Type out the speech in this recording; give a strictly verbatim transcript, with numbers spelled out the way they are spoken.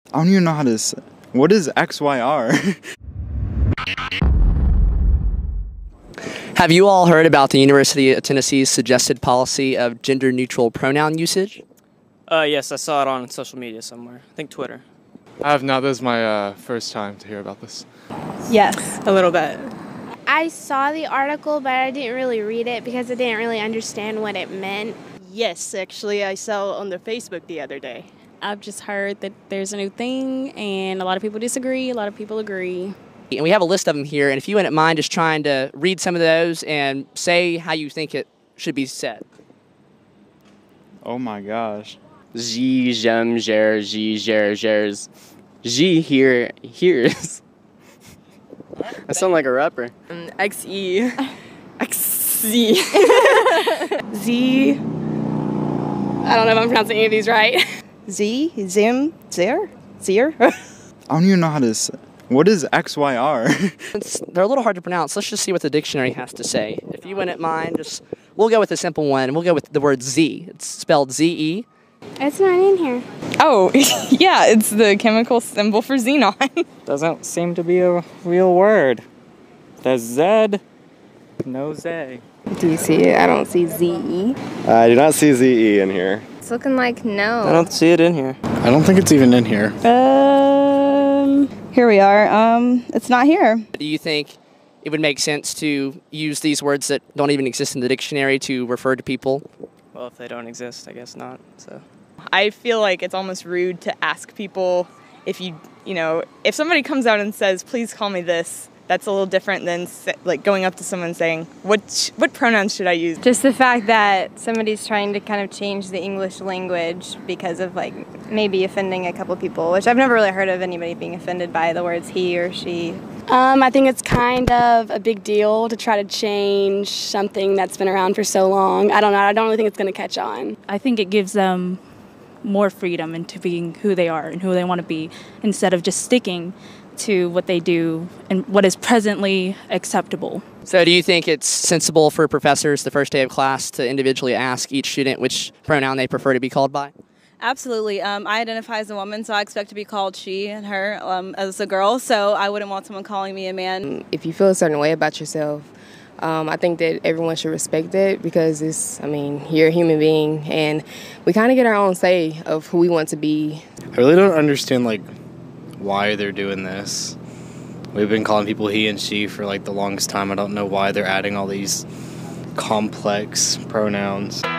I don't even know how to say. What is X Y R? Have you all heard about the University of Tennessee's suggested policy of gender-neutral pronoun usage? Uh, yes, I saw it on social media somewhere. I think Twitter. I have not. This is my uh, first time to hear about this. Yes, a little bit. I saw the article, but I didn't really read it because I didn't really understand what it meant. Yes, actually, I saw it on the Facebook the other day. I've just heard that there's a new thing, and a lot of people disagree, a lot of people agree. And we have a list of them here, and if you wouldn't mind just trying to read some of those and say how you think it should be said. Oh my gosh. G, jem, jer, G, jer, jers. G here, hears. I sound like a rapper. Um, X E. X Z. Z. I don't know if I'm pronouncing any of these right. Z, Zim, Zer, Zer. I don't even know how to say. What is X Y R? It's, they're a little hard to pronounce. Let's just see what the dictionary has to say. If you wouldn't mind, just we'll go with a simple one. We'll go with the word Z. It's spelled Z E. It's not in here. Oh, yeah, it's the chemical symbol for xenon. Doesn't seem to be a real word. The Z, no Z. Do you see it? I don't see Z E. I do not see Z E in here. It's looking like no. I don't see it in here. I don't think it's even in here. Um, here we are. Um, it's not here. Do you think it would make sense to use these words that don't even exist in the dictionary to refer to people? Well, if they don't exist, I guess not. So, I feel like it's almost rude to ask people if you, you know, if somebody comes out and says, please call me this, that's a little different than like going up to someone saying, what sh- what pronouns should I use? Just the fact that somebody's trying to kind of change the English language because of like maybe offending a couple people, which I've never really heard of anybody being offended by the words he or she. Um, I think it's kind of a big deal to try to change something that's been around for so long. I don't know. I don't really think it's going to catch on. I think it gives them more freedom into being who they are and who they want to be instead of just sticking to what they do and what is presently acceptable. So do you think it's sensible for professors the first day of class to individually ask each student which pronoun they prefer to be called by? Absolutely. Um, I identify as a woman, so I expect to be called she and her um, as a girl, so I wouldn't want someone calling me a man. If you feel a certain way about yourself, um, I think that everyone should respect it because it's, I mean, you're a human being and we kind of get our own say of who we want to be. I really don't understand, like, why they're doing this. We've been calling people he and she for, like, the longest time. I don't know why they're adding all these complex pronouns.